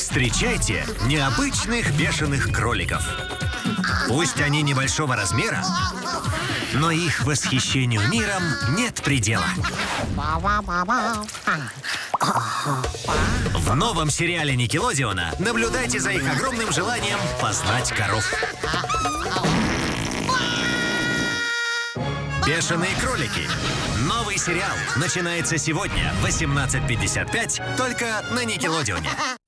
Встречайте необычных бешеных кроликов. Пусть они небольшого размера, но их восхищению миром нет предела. В новом сериале Никелодеона наблюдайте за их огромным желанием познать коров. Бешеные кролики. Новый сериал начинается сегодня в 18:55 только на Никелодеоне.